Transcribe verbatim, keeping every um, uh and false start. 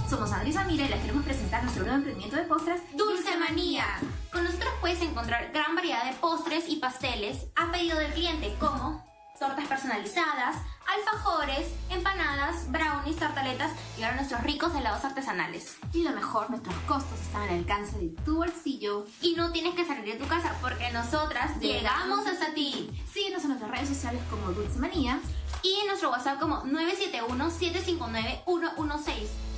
Somos Andrea y Samira y les queremos presentar nuestro nuevo emprendimiento de postres, Dulce Manía. Con nosotros puedes encontrar gran variedad de postres y pasteles a pedido del cliente, como tortas personalizadas, alfajores, empanadas, brownies, tartaletas y ahora nuestros ricos helados artesanales. Y lo mejor, nuestros costos están al alcance de tu bolsillo. Y no tienes que salir de tu casa porque nosotras llegamos hasta ti. Síguenos en nuestras redes sociales como Dulce Manía y en nuestro WhatsApp como nueve siete uno, siete cinco nueve, uno uno seis.